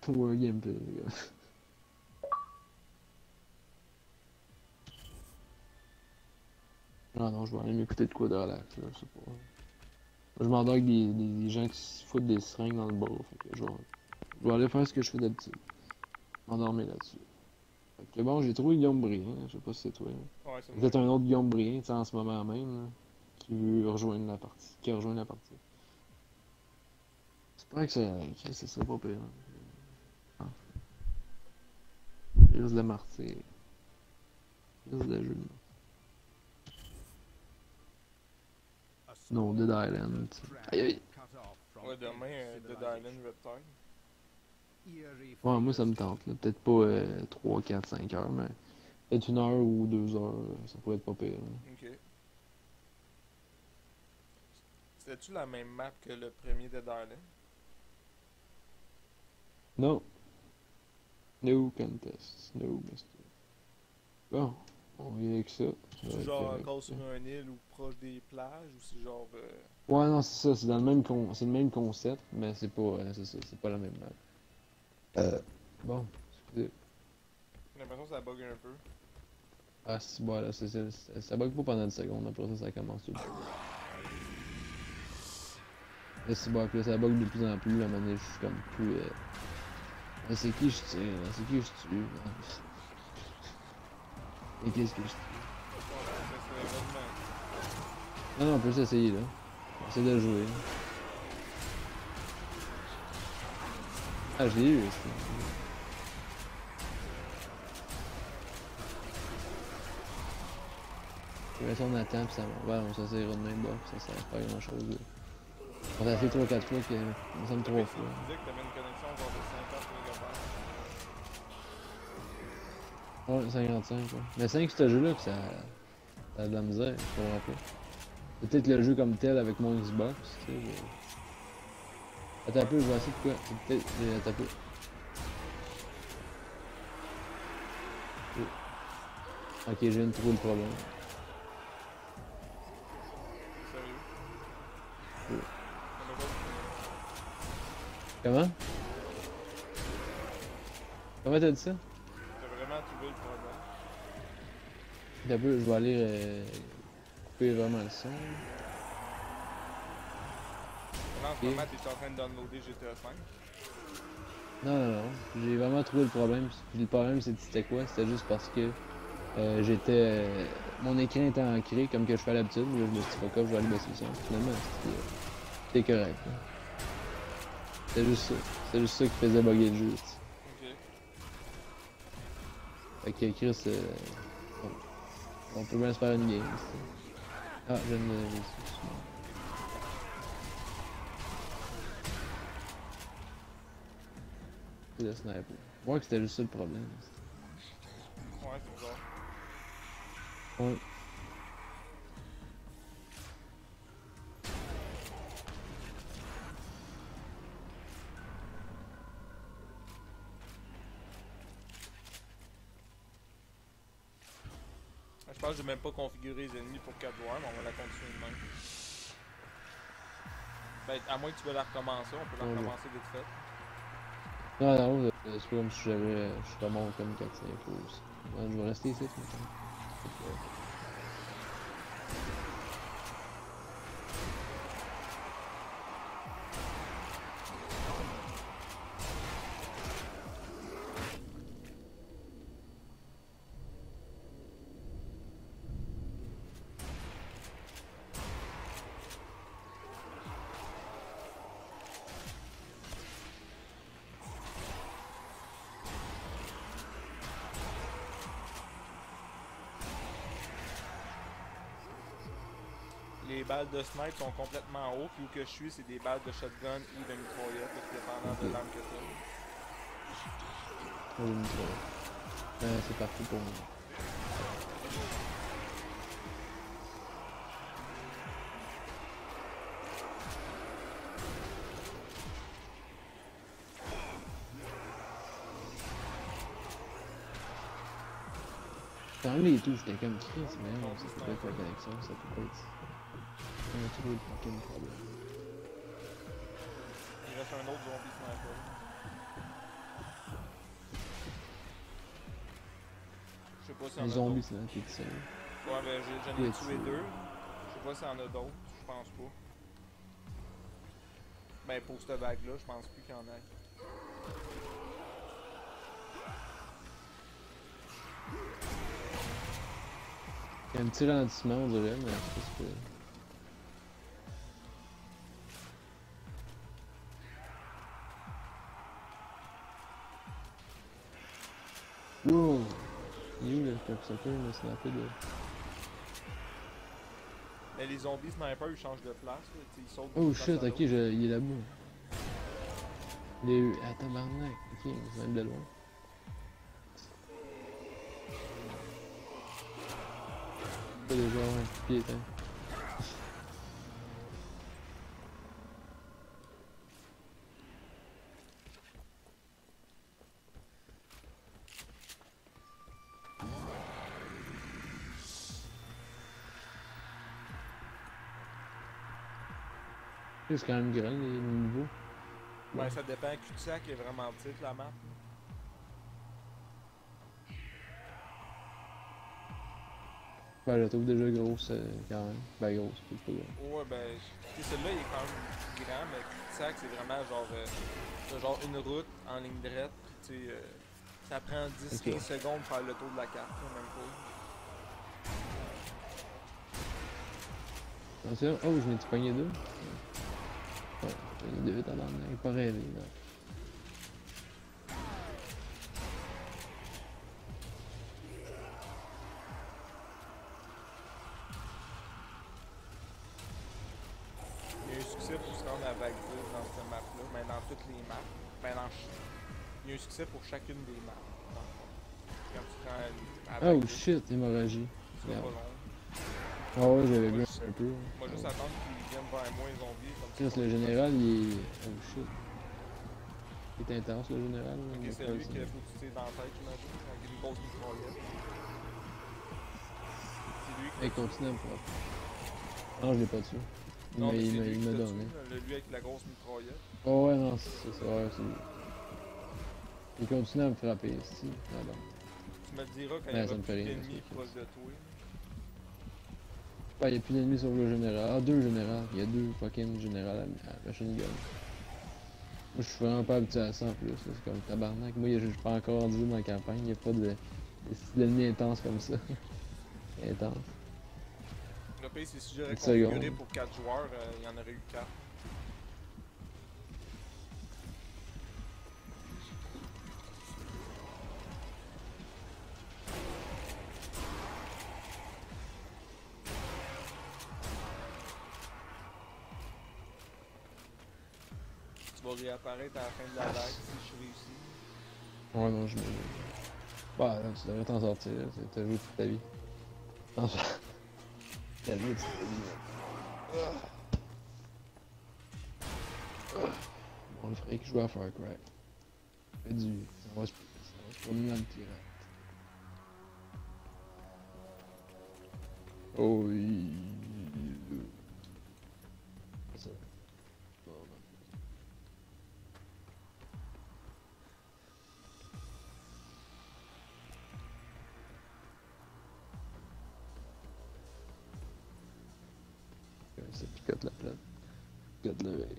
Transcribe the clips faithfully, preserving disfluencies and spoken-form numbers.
Ou un gameplay, les gars. Ah non, je vais aller m'écouter de quoi de relax, là, je sais pas. Moi, je m'endors avec des, des, des gens qui se foutent des seringues dans le bras, fait que je vais, je vais aller faire ce que je fais d'habitude. M'endormir là-dessus. Fait que bon, j'ai trouvé Guillaume Briand, je sais pas si c'est toi. Ouais, c'est moi. Peut-être un autre Guillaume Briand, tu sais, en ce moment même, là, qui veut rejoindre la partie, qui a rejoint la partie. J'espère que ça, que ça serait pas pire. Hein. Il risque de martyr. Il risque de jeu. Non, Dead Island. Aïe aïe. Ouais, demain, euh, Dead Island Red Tide. Ouais, moi ça me tente, là. Peut-être pas euh, trois, quatre, cinq heures, mais peut-être une heure ou deux heures, euh, ça pourrait être pas pire. Là. Ok. C'était-tu la même map que le premier Dead Island? Non. No contest. No mister. Bon, on vient avec ça. Ça va C'est être genre correct, encore ça. sur une île ou proche des plages ou c'est genre. Euh... Ouais, non, c'est ça, c'est dans le même con... c'est le même concept, mais c'est pas, euh, c'est ça, c'est pas la même map. Euh, bon, excusez. J'ai l'impression que ça bug un peu. Ah, si, bon, là, c'est, c'est, c'est- ça bug pas pendant une seconde, après ça, ça commence tout le temps. Là, c'est bon, puis là, ça bug de plus en plus, à un moment donné, je suis comme plus. Euh... Ah, c'est qui je tire, là? C'est qui je tue? Là? Et qu'est-ce que je tue? Ouais, ça serait vraiment. Non, non, on peut s'essayer, là. On essaie de jouer. Là. Ah, je l'ai eu, c'est. Puis là, si on attend, puis ça va. Ouais, on s'essayera de même, bah, ça sert pas à grand chose, là. On a fait trois quatre fois, que... on semble trois Tu fois. disais que t'avais une connexion genre de cinquante mégabytes. Ouais, cinquante-cinq, ouais. Mais cinq, ce jeu-là, que ça... ça a de la misère, je comprends pas. C'est peut-être le jeu comme tel avec mon Xbox, tu sais. Mais... Attends un peu, je vais essayer de quoi. C'est peut-être. euh, Attends un peu. Ok, je viens de trouver le problème. Sérieux? Ouais. On a pas Comment? Comment t'as dit ça? T'as vraiment trouvé le problème. Attends un peu, je vais aller euh, couper vraiment le son. Là, en ce Ok. moment, t'es en train de downloader G T A cinq. Non, non, non. J'ai vraiment trouvé le problème. Puis le problème, c'est- c'était quoi? C'était juste parce que euh, j'étais. Euh, mon écran était ancré comme que je fais à l'habitude. Mais là, je me suis dit, fuck off, je vais aller baisser le son. Finalement, c'était c'était correct. Là. C'était juste ça. C'était juste ça qui faisait bugger le jeu. t'sais. Ok. Fait que Chris, euh, on, on peut bien se faire une game. t'sais. Ah, je viens de. C'est le sniper. Moi que c'était juste ça le problème. Ouais, c'est bizarre. Ouais. Je pense que j'ai même pas configuré les ennemis pour quatre joueurs, mais on va la continuer de même. Ben, à moins que tu veux la recommencer, on peut la Ouais, ouais. recommencer vite fait. Non, non, euh, c'est pas comme si j'avais. Je suis vraiment comme quatre cinq aussi. Ouais, je vais rester ici, maintenant. Les balles de snipe sont complètement hautes, puis où que je suis, c'est des balles de shotgun ou de mitraillette, tout dépendant Ok. de l'arme que t'as. Ouais, une mitraille. Euh, c'est parti pour moi. Quand même, les touches, j'étais comme Chris, mais non, ça peut pas être la connexion, ça peut pas être. On a trouvé le fucking problème. Il reste un autre zombie sniper. pas s'il y en Les a zombies, d'autres. c'est dans tes petits. Ouais, ben j'ai- j'en ai Oui, tué tu- deux. Je sais pas s'il y en a d'autres, je pense pas. Ben pour cette vague-là, je pense plus qu'il y en ait. Il y a un petit ralentissement, on dirait, mais c'est pas super. Wow! Il est où le cocksucker, le snapper de. Mais les zombies sniper, ils changent de place, là, tu sais, ils sautent Oh d'une place shit, à ok, l'autre. je... il est là-bas. Il est. Ah, tabarnak, ok, c'est même de loin. Pas déjà, ouais, pied éteint. C'est quand même grand les niveaux. Ouais, ça dépend. Cul-de-sac est vraiment petite la map. Ben, je la trouve déjà grosse euh, quand même. Ben, grosse, c'est pas gros. Ouais, ben, tu sais, celui-là il est quand même plus grand, mais cul-de-sac c'est vraiment genre, euh, c'est genre une route en ligne droite. Tu sais, euh, ça prend dix quinze secondes pour faire le tour de la carte, là, même pas. Attention, oh, je m'ai pogné deux. Ouais, j'ai pogné deux, tabarnak, pas rêvé, là. Il y a un succès pour se rendre à vague dix dans cette map-là, mais dans toutes les maps. Ben, dans ch- il y a un succès pour chacune des maps, dans le fond. Quand tu prends à vague Oh dix, shit, hémorragie. c'est pas long. Ah ouais, j'avais Moi, vu juste- un peu. Moi, juste Ah ouais. attendre qu'ils viennent vers moi, les zombies, comme ça. Chris, le général, il est. Oh shit. Il est intense, le général. Là, Ok, il c'est est lui pas- qu'il faut que tu tires dans la tête, j'imagine, avec une grosse mitraillette. C'est lui qui. Il continue à me frapper. Non, je l'ai pas tué. Il Non, m'a mais c'est il m'a- lui il qui m'a t'a donné. tué, là, lui avec la grosse mitraillette. Oh ouais, non, c'est c'est ça, ouais, c'est lui. Il continue à me frapper ici. Ah bon. Tu me le diras quand Ouais, il y ça aura me fait plus rien, d'ennemis c'est proches de toi. Ouais, il n'y a plus d'ennemis sur le général. Ah, deux générales. Il y a deux fucking générales à, à machine gun. Moi, je suis vraiment pas habitué à ça en plus. là. C'est comme tabarnak. Moi, je suis pas encore rendu dans la campagne. Il n'y a pas de d'ennemis intenses comme ça. Intense. Le pire, c'est si j'aurais Une configuré seconde. pour quatre joueurs, euh, il y en aurait eu quatre. Tu vas réapparaître à la fin de la vague si je réussis. Ouais, non, je me. Bah, là, tu devrais t'en sortir. là. C'est- T'as joué toute ta vie. Non, je- T'as joué toute ta vie. là. Bon, le fric, je joue à Far Cry. Fait du. Ça va se ça va se promener dans le pirate. Oh oui. Ça. Bon, ben. Ça picote la plate. Picote l'oreille.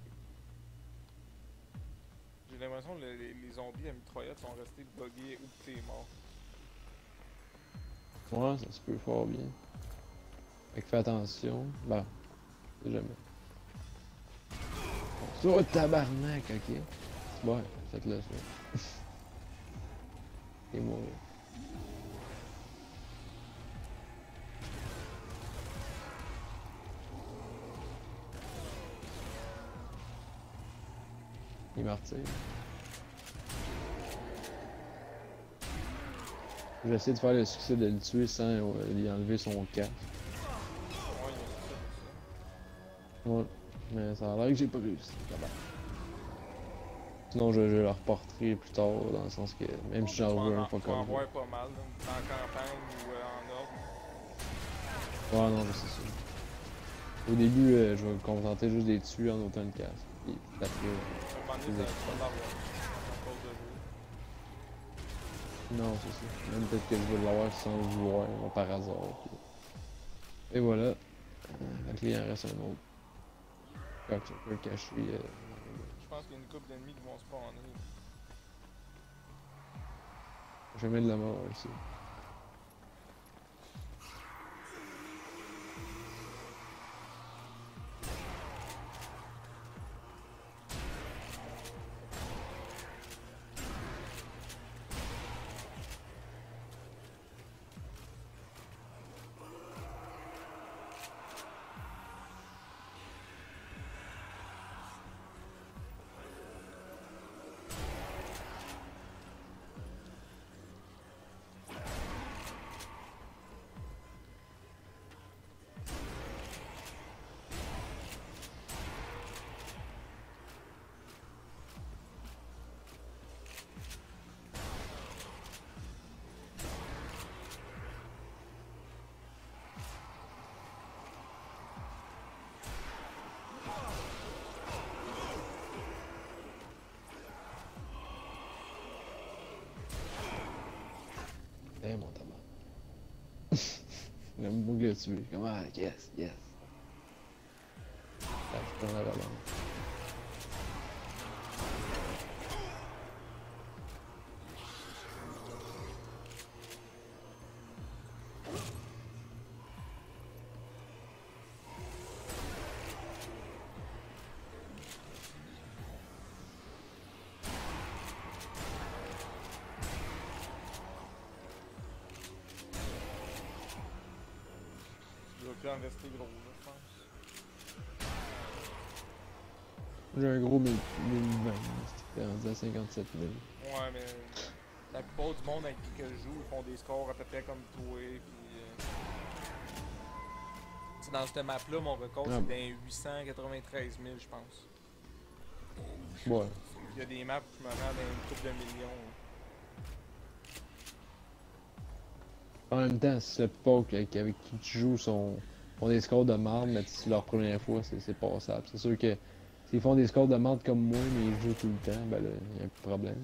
J'ai l'impression que le- les, les zombies à mitraillette sont restés buggés ou que t'es mort. Ouais, ça se peut fort bien. Fait que fais attention. Bah, c'est jamais. Oh tabarnak, ok. Ouais, faites-le ça. Et mourir. Il martyr. J'essaie de faire le succès de le tuer sans euh, lui enlever son casque. Ouais, il y a un succès pour ça. Ouais, mais ça a l'air que j'ai pas réussi. Tabarnak. Sinon, je, je le reporterai plus tard, dans le sens que même si j'en Tu vas veux en- un pas tu vas en comme voir pas mal, là, en campagne ou euh, en ordre. Ouais, non, je sais ça. Au début, euh, je vais me contenter juste des tuer en autant de casque. Et après, À un moment donné, C'est ça- vrai. tu vas l'avoir. À cause de jouer. Non, c'est ça. Même peut-être que je vais l'avoir sans le vouloir, ou par hasard. Puis... Et voilà. Euh, fait que là, il en reste un autre. Cocksucker caché. Euh, Je pense qu'il y a une couple d'ennemis qui vont spawner. jamais de la mort ici. Eh mon tabac. Le mot que tu veux. Comment? Yes, yes. Ah, je prends la relance. Il va plus en rester gros, là, je pense. J'ai un gros mille vingt. C'était rendu à cinquante-sept mille. Ouais, mais la plupart du monde avec qui que je joue, ils font des scores à peu près comme toi. Puis, euh... c'est dans cette map-là, mon record, Ah c'est bon. dans huit cent quatre-vingt-treize mille, je pense. Ouais. Il y a des maps où je me rends dans une couple de millions. Là. En même temps, si la plupart avec qui tu joues sont, font des scores de marde, mais si c'est leur première fois, c'est passable. C'est sûr que s'ils font des scores de marde comme moi, mais ils jouent tout le temps, ben là, il y a un problème.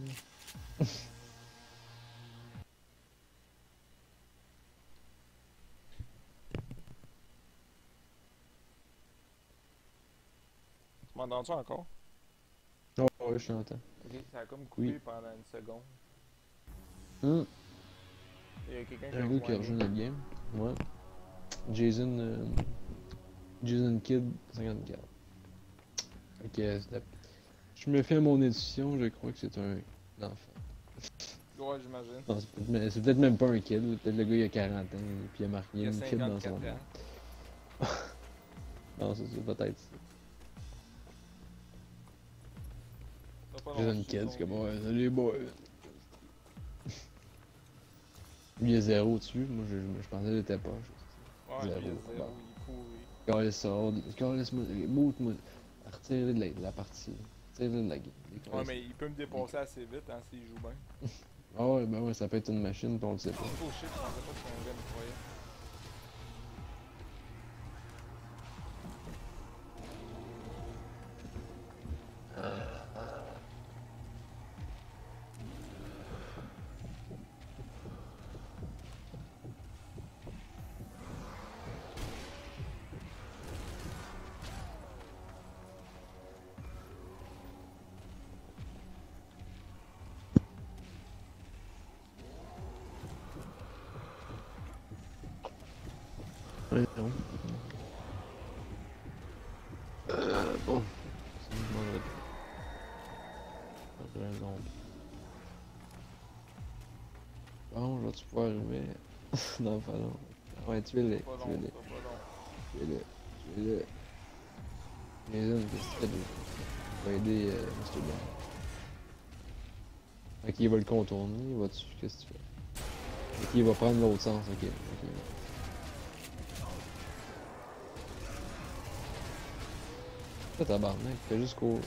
Tu m'entends-tu encore? Oh, ouais, je t'entends. Ok, ça a comme coupé Oui. pendant une seconde. Hum, Il y a quelqu'un qui un a gars qui a rejoint. rejoint notre game. Ouais. Jason. Euh, Jason Kidd cinquante-quatre. Ok, c'est- je me fais à mon édition, je crois que c'est un enfant. Ouais, j'imagine. Non, c'est peut-être mais- c'est peut-être même pas un kid, peut-être le gars il a quarante ans, puis il a marqué Il y a une kid dans son cinquante-quatre nom. ans. Non, c'est ça, peut-être ça. T'as pas Jason longtemps Kidd, c'est son comme vie. ouais, salut boy. Lui il est zéro dessus, moi je, je pensais qu'il était pas. Ouais, Zéro. lui, il est Bon. zéro, il est pourri. Calisse ça, calisse-moi, moute-moi, retirez de la, de la partie, retirez de la game. Ouais, mais il peut me dépasser assez vite hein, s'il joue bien. Ah ouais, ben ouais, ça peut être une machine, pis on le sait pas. Oh shit, je pensais pas que c'était un gars incroyable. Ouais, non. Euh, bon. C'est une bonne réponse. Raison. Bon, je vais-tu pouvoir arriver? Non, pas long. Ouais, tuez-les, Pas long, tuez-les, ça, pas long. tuez-les, tuez-les. Jason, qu'est-ce que tu fais de... Je vais aider euh, mister Brown. Ok, il va le contourner, il va dessus, qu'est-ce que tu fais? Ok, il va prendre l'autre sens, ok, ok. Fais tabarnak, fais juste courir.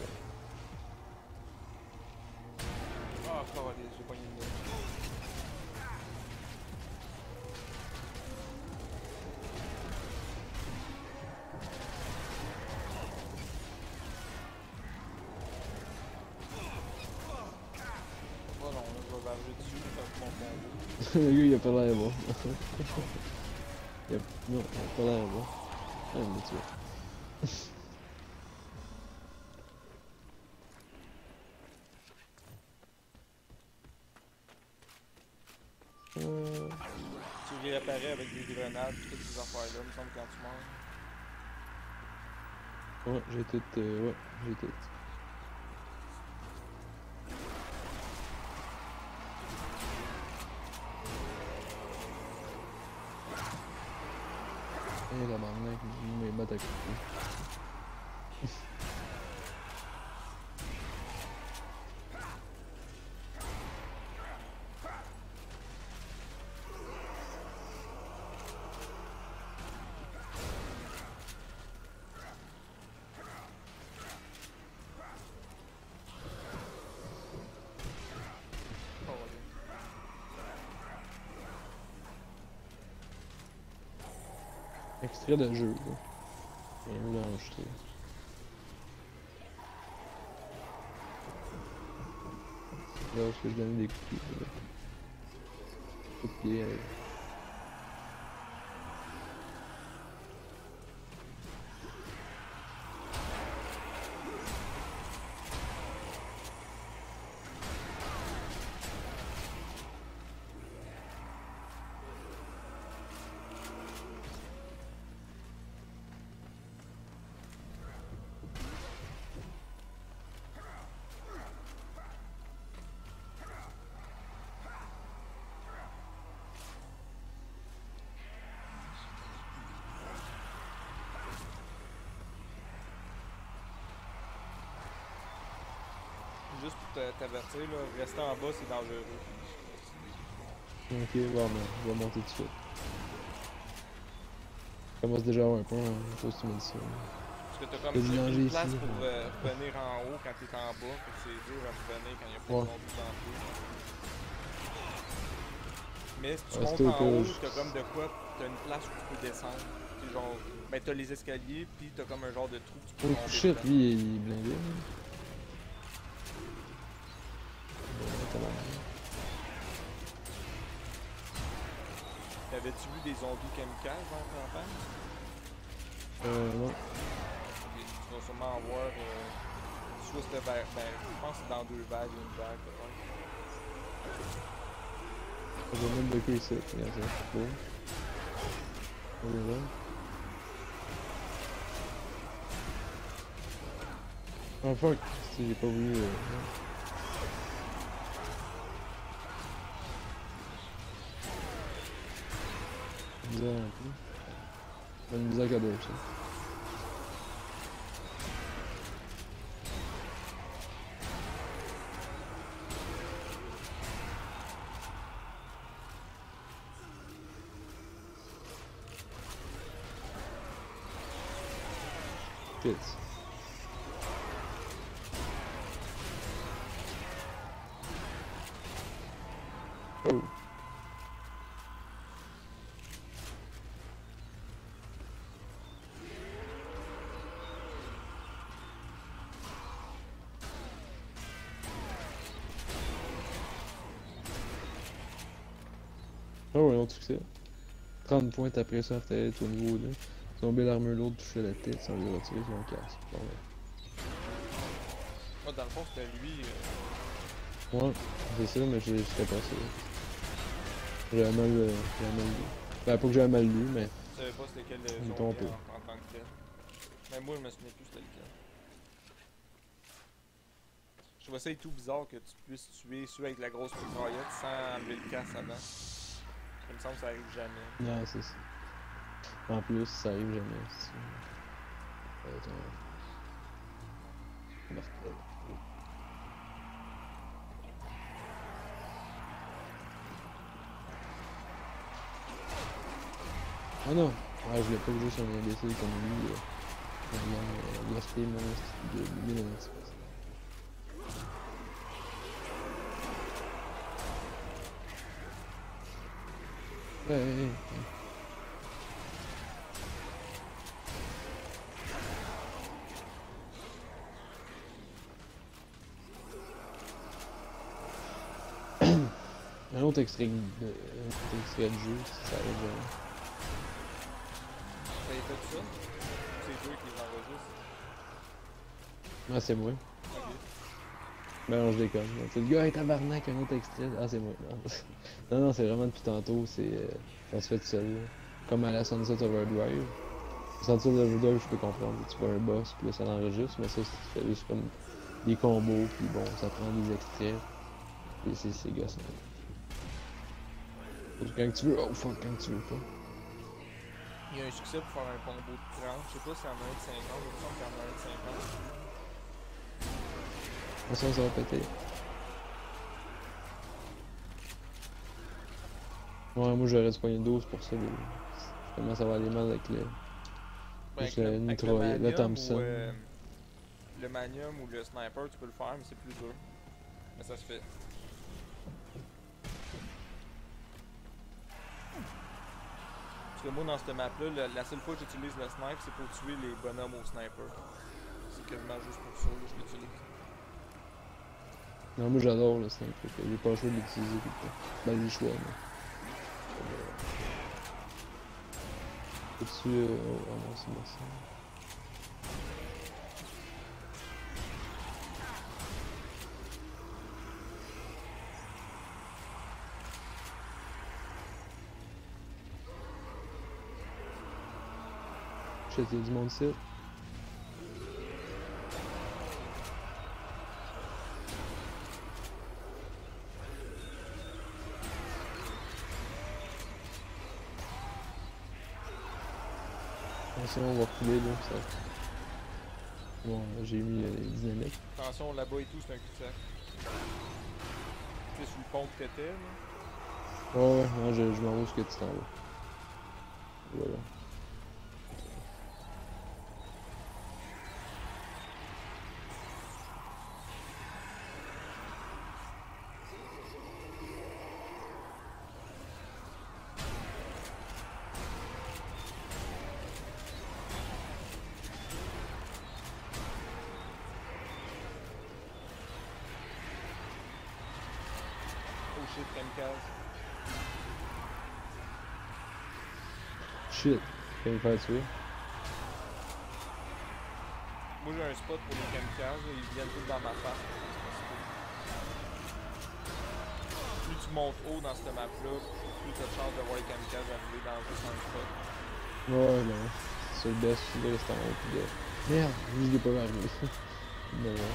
Ah, ça va, j'ai pogné une ligne. Pas long, là, je vais barrer. charger dessus comme mon combo. Le gars il a pas l'air bon. il a... Non, il a pas l'air bon. Ah, il m'a tué. euh... Tu réapparais avec des grenades et toutes ces affaires-là, me semble, quand tu meurs. Ouais, j'ai tout. Euh... Ouais, j'ai tout. Eh la barnaque, il me bat à côté. Extrait de jeu, là. Et là, enregistré. Là, est-ce que je donne des coups de pied, là. Coups de pied, avec. Juste pour t'avertir, là, rester en bas, c'est dangereux. Ok, bon, ben, je vais monter tout de suite. Je commence déjà à avoir un point, hein. Je sais pas si tu m'as dit ça. Parce que t'as comme Il y a du danger une place ici, pour ouais. euh, revenir en haut quand t'es en bas, fait que c'est dur à revenir quand il y a pas Ouais. de zombies dans le dos. Mais si tu Ouais, montes c'est au en cas où haut, je- t'as comme de quoi, t'as une place où tu peux descendre. T'sais, genre, ben t'as les escaliers, pis t'as comme un genre de trou que tu peux Oh tomber shit, dedans. lui il est blindé. Là. Ouais, t'as l'air. T'avais-tu vu des zombies kamikazes dans la campagne? Euh, non. Tu vas sûrement en voir, euh, soit c'était vers, ben, je pense que c'est dans deux vagues, une vague peut-être. Je vais mettre de quoi ici. Regarde ça. Bon. On est là. Oh fuck, si j'ai pas voulu. Euh... Bizarre un peu. Pas une bizarre cadeau ça. Shit. Oh. Oh, un autre succès. trente points après ça, tête au niveau là. Tomber l'armure lourde, toucher la tête sans lui retirer son casque. Bon, ouais. Moi, dans le fond, c'était lui. Euh... Ouais, c'est ça, mais je serais passé. J'avais mal, euh, j'avais mal lu. Ben, pas que j'avais mal lu, mais. Je savais pas c'était quel euh, Il me zombie trompait. en, en tant que tel. Mais moi, je me souviens plus c'était lequel. Je trouvais ça tout bizarre que tu puisses tuer ceux avec la grosse mitraillette sans enlever le casse avant. Ça me semble que ça arrive jamais. Non, c'est ça. En plus, ça arrive jamais. Ça va être un... mortel. Ah non! Ah, je voulais pas que juste un imbécile comme lui. Euh, vraiment, euh, gaspiller mon esti de de mille ans. Ouais, ouais, ouais. Un autre extrait de, un autre extrait de jeu, si ça arrive jamais. Ça y fait tout ça? C'est toi qui les enregistre? Ah, c'est moi. Ok. Ben non, je déconne. C'est le gars, hey, tabarnak, un autre extrait. Ah, c'est moi. Non, non, non, c'est vraiment depuis tantôt, c'est. Euh, ça se fait tout seul. Là. Comme à la Sunset Overdrive. Sunset Overdrive, je peux comprendre. Tu vois un boss, puis là, ça l'enregistre, mais ça, c'est juste comme des combos, puis bon, ça prend des extraits. Et c'est c'est gossant. Quand tu veux, oh fuck, quand tu veux pas. Il y a un succès pour faire un combo de trente. Je sais pas s'il y en a un de cinquante. Il me semble qu'il y en a un de cinquante. De toute façon, ça va péter. Ouais, moi j'aurais dû pogner douze pour ça. Mais... Justement, ça va aller mal avec le. Ben, Juste avec, le le, avec le mitrailleur, le Manium Thompson. ou euh, le Manium ou le Sniper, tu peux le faire, mais c'est plus dur. Mais ça se fait. Parce que moi, dans cette map-là, la, la seule fois que j'utilise le snipe, c'est pour tuer les bonhommes au sniper. C'est quasiment juste pour ça que je l'utilise. Non, moi j'adore le sniper. J'ai pas le choix de l'utiliser tout le temps. Ben, j'ai le choix, mais. Faut-tu. Euh... Oh, oh non, c'est bon ça. Je sais qu'il y a du monde ici. Attention, on va reculer là. Ça... Bon, j'ai mis euh, les dynamiques. Attention, là-bas et tout, c'est un cul-de-sac. Tu sais, sur le pont que t'étais, là. Ouais, ouais, non, je, je m'en vais où ce que tu t'en vas. Voilà. Oh shit, kamikaze. Shit, faut me faire tuer. Moi j'ai un spot pour les kamikazes, là, ils viennent tous dans ma face. Plus tu montes haut dans cette map-là, plus tu as de chance de voir les kamikazes arriver dans juste un spot. Ouais, non. C'est le best, de rester en haut pis de. Merde, je l'ai pas arrivé. Mais ouais.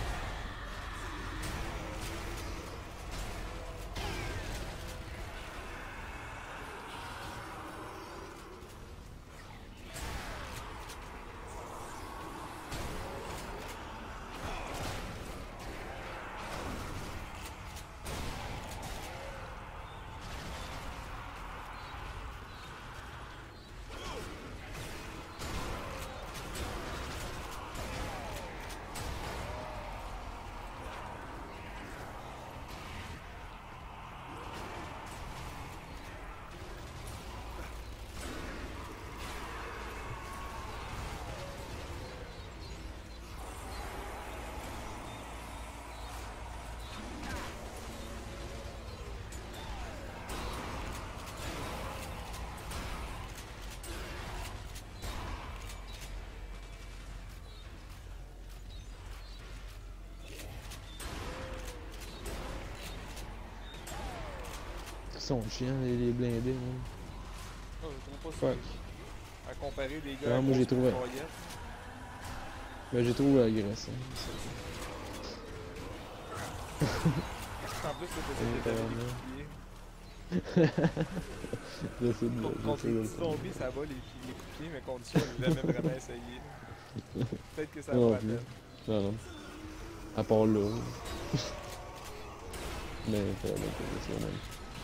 Ils sont chiants, les, les blindés, man. Oh, je trouve pas ça. Fuck. À comparer des gars Ouais, à moi, j'ai grosse trouvé- mitraillette. Ben, j'ai trouvé agressant. En plus, c'est Ouais, que t'avais des vraiment. coups de pied. J'essaie de Contre, contre j'essaie les de le petits faire. zombies, ça va, les, les coups de pied, mais contre ça, j'ai jamais vraiment essayé. Peut-être que ça Non va la plus. peine. Non, non. À part là. Mais ça va bien, c'est quand même.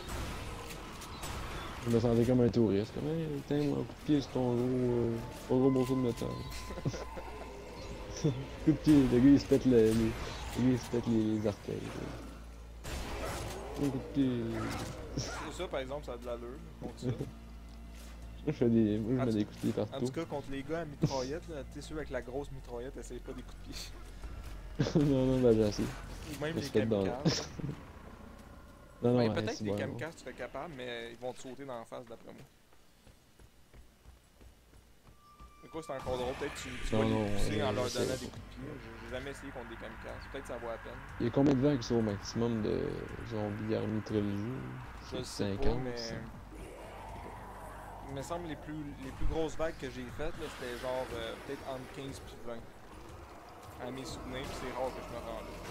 Je me sentais comme un touriste. Comme, hey, tiens, moi, un coup de pied sur ton gros, euh, ton gros morceau de métal. Coup de pied, le gars il se pète le, les, le gars il se pète les, les orteils. Un coup de pied. C'est ça, par exemple, ça a de l'allure contre ça. Moi je fais des, moi, je En mets tout- des coups de pied En partout. tout cas, contre les gars à mitraillette, là, tu sais, ceux avec la grosse mitraillette, essaye pas des coups de pied. Non, non, bah j'ai assez. Ou même Je les se fait dans- kamikazes. Non, Ben, non, ouais, peut-être c'est que les bon. kamikazes, tu serais capable, mais ils vont te sauter dans la face d'après moi. Mais quoi, c'est encore drôle. Peut-être que tu, tu vas Non, les non, pousser en euh, leur c'est- donnant des coups de pied. J'ai j'ai jamais essayé contre des kamikazes. Peut-être que ça vaut la peine. Il y a combien de vagues sur au maximum de zombies army trilogy? Je le C'est sais pas, cinquante, mais. ça? Il me semble les plus, les plus grosses vagues que j'ai faites, là, c'était genre euh, peut-être entre quinze puis vingt. À mes souvenirs, puis c'est rare que je me rends là.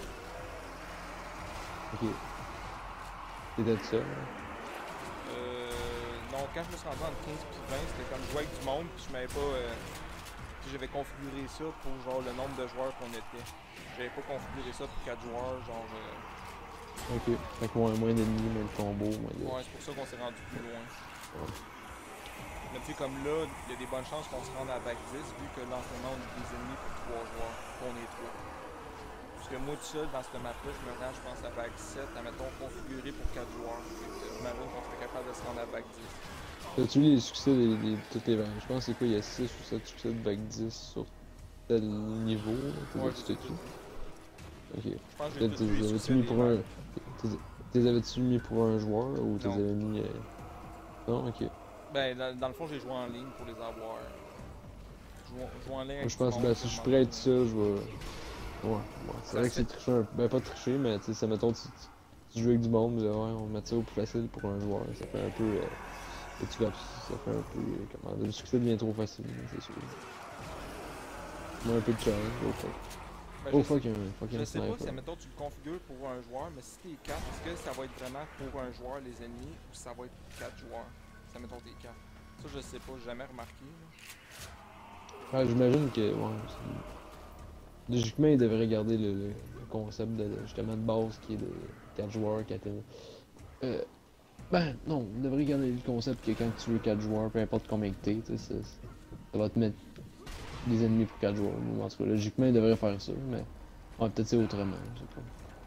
Ok. C'était de ça? Là? Euh, non, quand je me suis rendu entre quinze puis vingt, c'était comme jouer avec du monde, puis je m'avais pas. Euh, puis j'avais configuré ça pour genre le nombre de joueurs qu'on était. J'avais pas configuré ça pour quatre joueurs, genre. Euh, Ok. Fait que moins, moins d'ennemis, moins de combos, moins de... ouais, c'est pour ça qu'on s'est rendu plus loin. Ouais. Mais tu sais, comme là, il y a des bonnes chances qu'on se rende à bac dix, vu que là, en ce moment, on est des ennemis pour trois joueurs, qu'on est trois. Parce que moi, tout seul, dans cette map-là, je me rends, je pense, à bac sept, admettons, configuré pour quatre joueurs. J'imagine qu'on serait capable de se rendre à bac dix. As-tu eu les succès des, des, toutes les vagues? Je pense que c'est quoi, il y a six ou sept succès de vague dix sur tel niveau, là? T'es Ouais, tu j'ai t'es tout. Ok. Je pense que T'es j'ai tout eu les avais-tu succès mis des pour un... vagues. T'es avais-tu mis pour un joueur ou t'es Non. avais mis... Euh... Non, ok. Ben, dans, dans le fond, j'ai joué en ligne pour les avoir. Jouer jouer en ligne avec Je du pense, monde, ben, tout si le je monde. pourrais être seul, je vais... Ouais, ouais. C'est Ça vrai se que c'est fait- tricher un... Ben, pas tricher, mais tu sais, ça mettons, tu, tu, tu joues avec du monde, là, ouais, on va mettre ça au plus facile pour un joueur. Ça fait un peu... Euh... Et tu vas... Ça fait un peu... euh, Comment... Le succès devient trop facile, c'est sûr. Moi, un peu de challenge, oh fuck. Ben, Oh je fuck, un Je fucking sais pas sniper. si, admettons, tu le configures pour un joueur, mais si t'es quatre, est-ce que ça va être vraiment pour un joueur, les ennemis, ou si ça va être pour quatre joueurs? Si, admettons, t'es quatre. Ça, je sais pas, j'ai jamais remarqué. Là. Ouais, j'imagine que... Ouais, c'est- logiquement, il devrait garder le, le, le concept de, justement de base qui est de quatre joueurs, quatre ennemis. Euh... Ben, non, on devrait garder le concept que quand tu veux quatre joueurs, peu importe combien que t'es, tu sais, ça, ça va te mettre des ennemis pour quatre joueurs. Ou en tout cas, logiquement, il devrait faire ça, mais... Ouais, peut-être c'est autrement, je sais pas.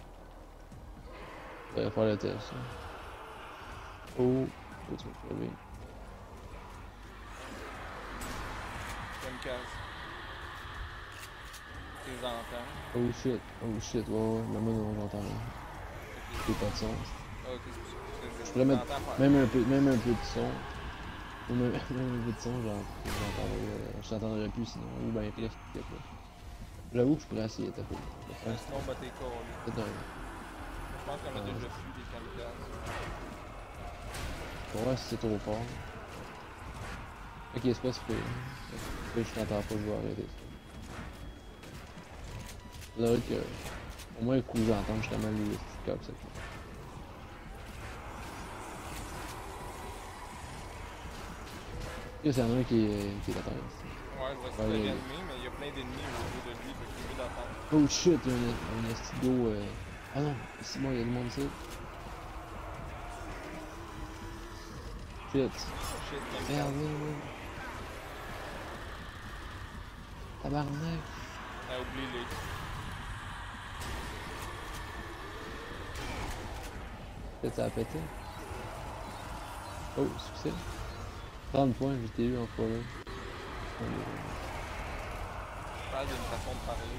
Il devrait faire le test. Hein. Oh, oh, tu vas crever. Kamikaze. Tu les entends. Oh shit, oh shit, ouais, ouais, mais moi non, j'entends rien. Ok, J'ai pas de son. ah, ok, c'est pour ça. Parce que Je pourrais mettre t'entends faire. même un peu, même un peu de son. Ou même, même un peu de son, genre, j'entendrais, euh, je t'entendrais plus sinon, ou ben presque pas. J'avoue que je pourrais essayer, t'as peu. Ben, sinon, bah, t'es collé. Peut-être un... Je pense qu'on a déjà fui des kamikazes. Je vais voir si c'est trop fort. Ok, c'est pas super. Ok, je t'entends pas, je vais arrêter ça. Là, que... Au moins, un coup, j'entends justement les petits cops, ça. Il y en a un qui est, qui est à terre ici. Ouais, je vais essayer Ouais, de il y a- réanimer, mais il y a plein d'ennemis autour de lui, fait que c'est mieux d'attendre. Oh shit, il y a un, un estigo. Euh... Ah non, ici, moi, il y a le monde ici. Shit. Shit, Merde, kamikaze. merde, merde. Tabarnak. Ah, oublie-les. Peut-être ça a pété. Oh, succès. trente points, je t'ai eu en fois là. Je parle d'une façon de parler.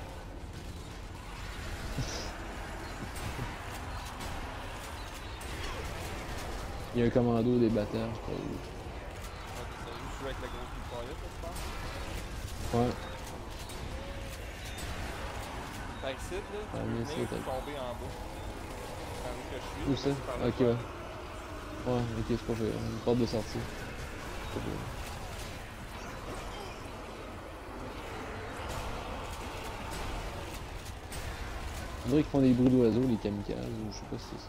Il y a un commando des batteurs, je crois. Ouais, t'es sérieux? Tu joues avec la grosse mitraillette, là, tu penses? Ouais. Fait que ici, là, tu Ah, peux mais venir c'est- tomber en bas. Par où que je suis, Où là, ça? passer par là, Ok, tu vas ouais. Ouais, ok, c'est pas fait. Une porte de sortie. C'est pas fait. On dirait qu'ils font des bruits d'oiseaux, les kamikazes, ou je sais pas si c'est ça.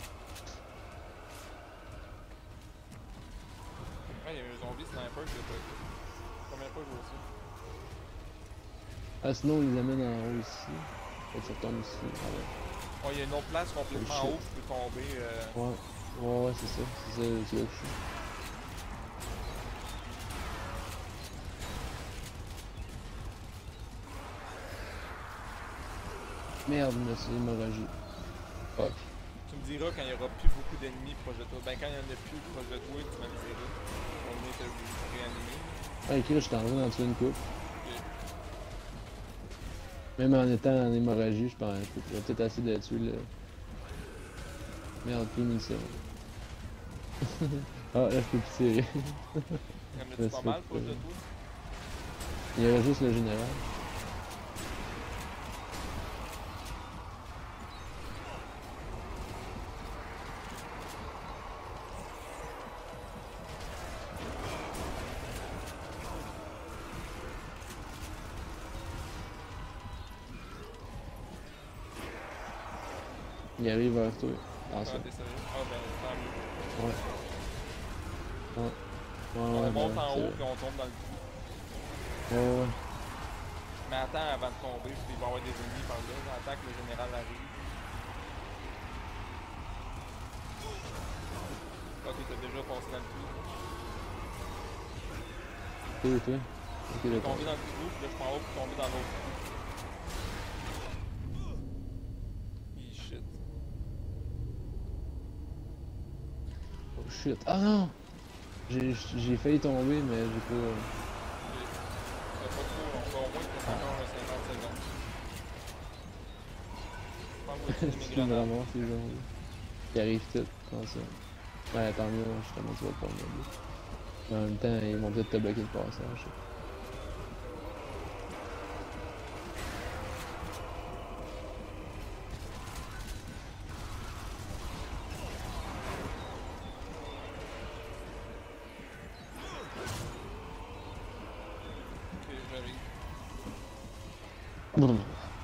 Ouais, il y a un zombie sniper que j'ai pas vu. Combien de fois je vois ça? Ah, sinon, ils les amènent en haut ici. Fait que ça tombe ici. Ah ouais. Oh, il y a une autre place complètement Oh, en shit. haut, je peux tomber. Euh... Ouais, ouais, ouais, c'est ça. C'est ça, c'est là que je suis. Merde, mais c'est hémorragie. Fuck. Tu me diras quand il y aura plus beaucoup d'ennemis proche de toi. Ben, quand il y en a plus proche de toi, tu me le diras. On va venir te réanimer. Ah, ok, là, je suis en train d'en tuer une coupe. Ok. Même en étant en hémorragie, je pense que je vais peut-être essayer de tuer le. Merde, plus de munitions. Ah, là, je peux plus tirer. Y en a-tu pas mal proche de toi? Il y aurait juste le général. Il arrive vers toi. Ah, Attention. t'es sérieux? Ah, ben, tant mieux. Ouais. Ouais. Ouais, On ouais, monte ben, en c'est haut vrai. puis on tombe dans le trou. Ouais, ouais. Mais attends avant de tomber, parce qu'il va y avoir des ennemis par là. Attends que le général arrive. Ok, t'as déjà passé dans le trou. Toi, toi. Ok, Je suis d'accord. tombé dans le trou, puis là je suis en haut pour tomber dans l'autre trou. Hi shit. Oh shit. Ah non! J'ai j'ai failli tomber, mais j'ai pas. C'est pas trop, on va au moins qu'il y a encore un cinquante secondes. Je pense que je vais Ce utiliser qui mes me grenades. ramasse, ces gens-là. Ils arrivent tout, comme ça. Ouais, tant mieux, hein, justement, tu vas pas me mettre. Mais en même temps, ils vont peut-être te bloquer le passage. Ok, j'arrive. Bon.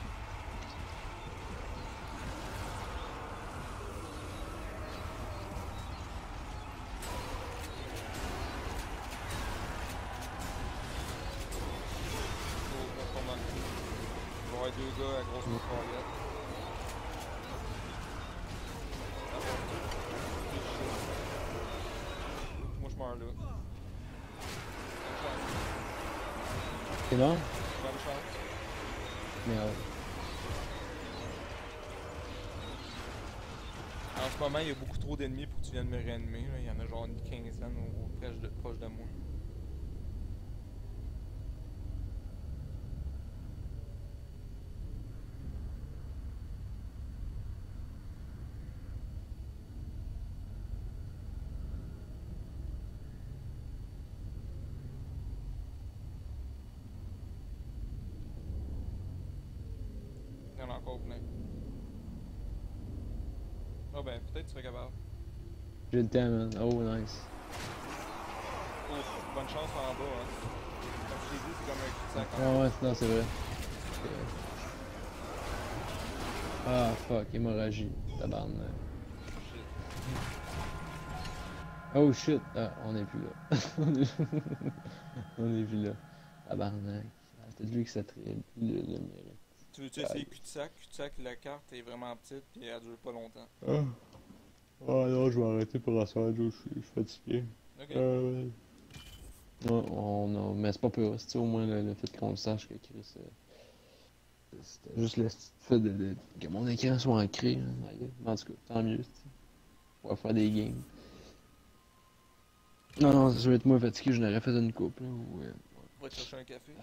Oh, on tombe dans le trou. Il va y avoir deux gars à grosse mitraillette. Ah bon. Hi shit. Moi je meurs là. Bonne chance. C'est bon? Bonne chance. Merde. En ce moment, il y a beaucoup trop d'ennemis pour que tu viennes me réanimer. Là. Il y en a genre une quinzaine au, au proche, de, proche de moi. Il y en a encore plein. Ah ben, peut-être tu serais capable. J'ai le temps, man. Oh, nice. Ouf, bonne chance en bas. Hein. Comme je t'ai dit, c'est comme un cul-de-sac en Ouais, bas. ouais, non, c'est vrai. Ah, fuck, hémorragie. Tabarnak. Shit. Oh shit! Ah, on est plus là. on est on est plus là. Tabarnak. Ah, c'est lui qui s'attribue le, le mérite. Tu veux-tu essayer cul-de-sac? Cul-de-sac, la carte est vraiment petite et elle dure pas longtemps. Ah. Oh non, je vais arrêter pour la soirée, je suis, je suis fatigué. Ok. Euh, ouais, on a... Mais c'est pas peur, c'est au moins le, le fait qu'on le sache que Chris. euh, C'était juste le fait de, de- que mon écran soit ancré. Hein, aïe. En tout cas, tant mieux. t'sais. On va faire des games. Non, non, je vais être moins fatigué, je n'aurais fait une coupe. Là, ou, euh, On va te chercher un café.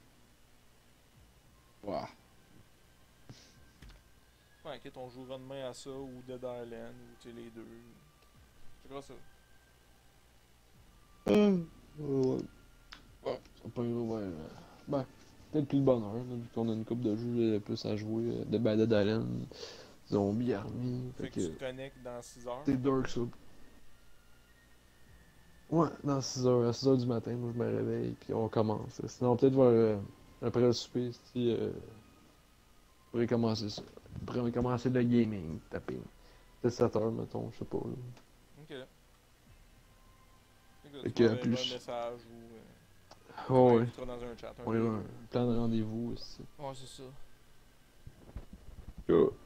Ouah. Ouais, ok, on jouera demain à ça ou Dead Island ou tu sais les deux. C'est quoi ça? Euh, ouais. Ouais, ça peut ouais. euh, Ben, peut-être plus le bonheur, là, vu qu'on a une coupe de jeux euh, plus à jouer. euh, De Bad Dead Island, Zombie Army. Fait Fait que tu que. te connectes dans six heures. C'est Dark Souls. Ouais, dans six heures, à six heures du matin, moi je me réveille, puis on commence. Sinon, peut-être vers, euh, après le souper, si, euh, on pourrait commencer ça. On pourrait commencer le gaming, taper. Peut-être sept heures, mettons, je sais pas. Là. Ok. Écoute, Fait tu que, m'enverras plus. un message ou euh, tu Oh, ouais. m'inviteras dans un chat. Un On des a deux. un plan de rendez-vous aussi. Ouais, c'est ça. Yeah.